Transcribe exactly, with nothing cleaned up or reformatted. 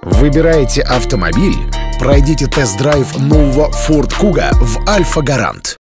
Выбираете автомобиль? Пройдите тест-драйв нового Ford Kuga в Альфа Гарант.